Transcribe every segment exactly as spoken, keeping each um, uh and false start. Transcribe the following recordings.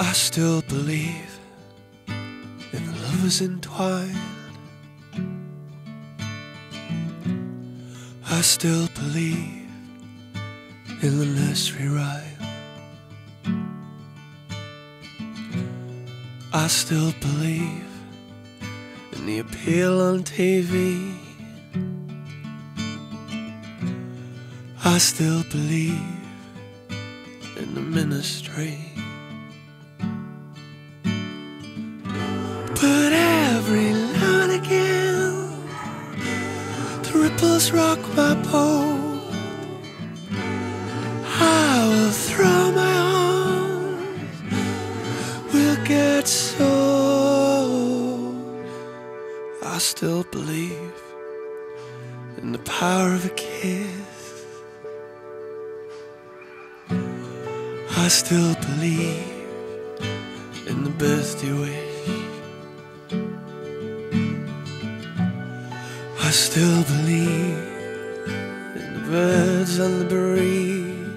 I still believe in the lovers entwined. I still believe in the nursery rhyme. I still believe in the appeal on T V. I still believe in the ministry. But every now and again the ripples rock my boat. I will throw my arms, we'll get so. I still believe in the power of a kiss. I still believe in the birthday wish. I still believe in the birds on the breeze.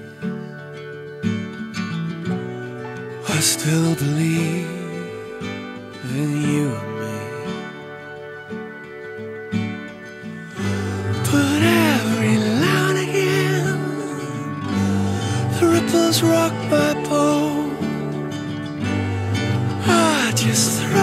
I still believe in you and me. But every now and again the ripples rock my boat. I just throw